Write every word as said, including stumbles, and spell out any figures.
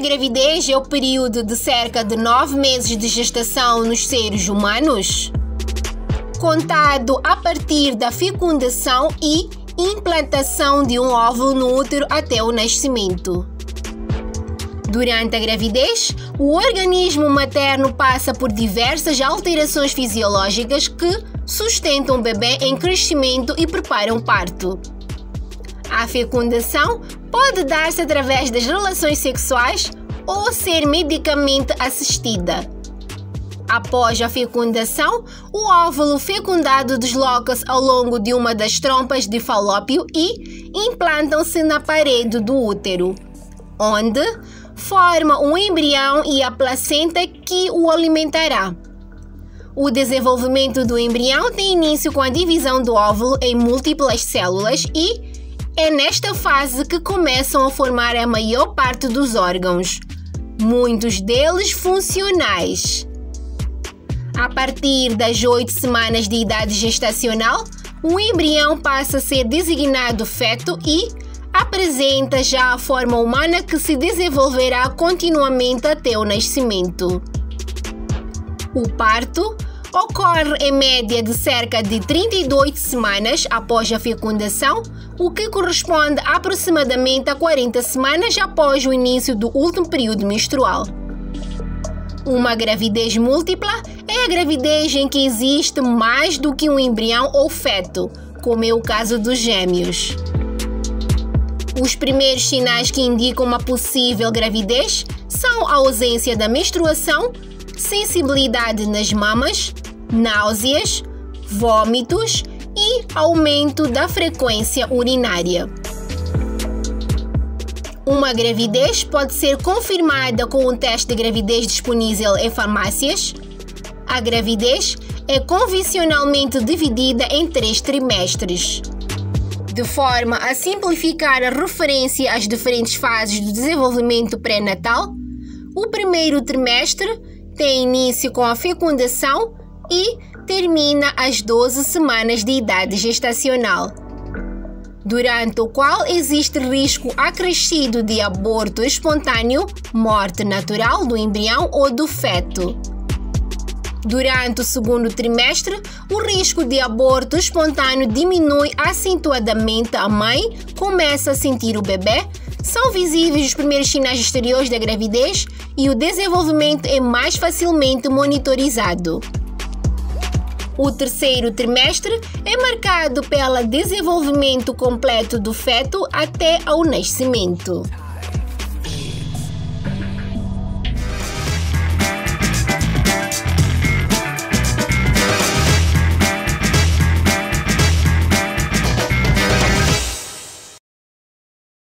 gravidez é o período de cerca de nove meses de gestação nos seres humanos, contado a partir da fecundação e implantação de um óvulo no útero até o nascimento. Durante a gravidez, o organismo materno passa por diversas alterações fisiológicas que sustentam o bebê em crescimento e preparam o parto. A fecundação pode dar-se através das relações sexuais ou ser medicamente assistida. Após a fecundação, o óvulo fecundado desloca-se ao longo de uma das trompas de Falópio e implantam-se na parede do útero, onde forma um embrião e a placenta que o alimentará. O desenvolvimento do embrião tem início com a divisão do óvulo em múltiplas células e é nesta fase que começam a formar a maior parte dos órgãos, muitos deles funcionais. A partir das oito semanas de idade gestacional, o embrião passa a ser designado feto e apresenta já a forma humana que se desenvolverá continuamente até o nascimento. O parto ocorre em média de cerca de trinta e oito semanas após a fecundação, o que corresponde a aproximadamente a quarenta semanas após o início do último período menstrual. Uma gravidez múltipla é a gravidez em que existe mais do que um embrião ou feto, como é o caso dos gêmeos. Os primeiros sinais que indicam uma possível gravidez são a ausência da menstruação, sensibilidade nas mamas, náuseas, vômitos e aumento da frequência urinária. Uma gravidez pode ser confirmada com um teste de gravidez disponível em farmácias. A gravidez é convencionalmente dividida em três trimestres. De forma a simplificar a referência às diferentes fases do desenvolvimento pré-natal, o primeiro trimestre tem início com a fecundação e termina às doze semanas de idade gestacional, durante o qual existe risco acrescido de aborto espontâneo, morte natural do embrião ou do feto. Durante o segundo trimestre, o risco de aborto espontâneo diminui acentuadamente, a mãe começa a sentir o bebê, são visíveis os primeiros sinais exteriores da gravidez e o desenvolvimento é mais facilmente monitorizado. O terceiro trimestre é marcado pelo desenvolvimento completo do feto até ao nascimento.